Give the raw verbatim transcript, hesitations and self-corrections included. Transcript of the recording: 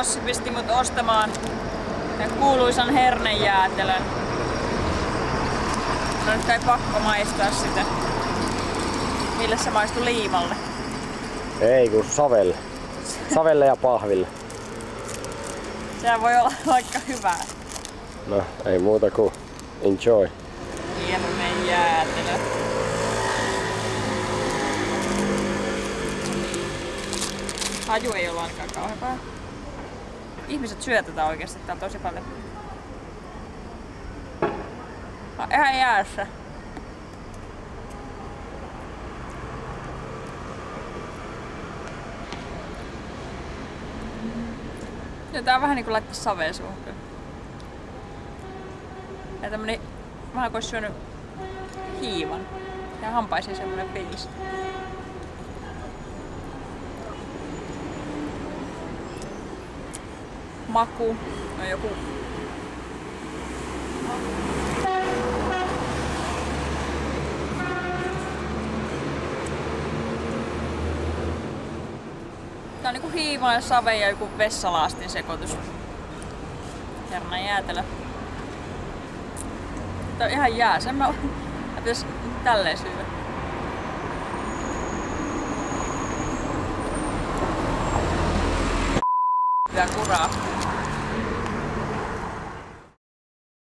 Ossi pisti mut ostamaan kuuluisan hernejäätelön. No nyt ei pakko maistaa sitä. Mille se maistui liimalle? Ei kun savelle. Savelle ja pahville. Sehän voi olla vaikka hyvää. No ei muuta kuin enjoy. Hernejäätelö. Haju ei ollut ainakaan kauhean paha. Ihmiset syö tätä oikeesti täällä tosi paljon. No, ihan jäässä. Ja tää on vähän niinku laittaa savea suuhun kyllä. Ja tämmönen vähän kuin ois syönyt hiivan. Ja hampaisiin semmonen fiilis. Maku. No joku. Tää on niinku hiiva ja save ja joku vessalaastin sekoitus. Hernejäätelö. Tää on ihan jää. Sen mä pitäis tälleen syödä. Hyvä kuraa.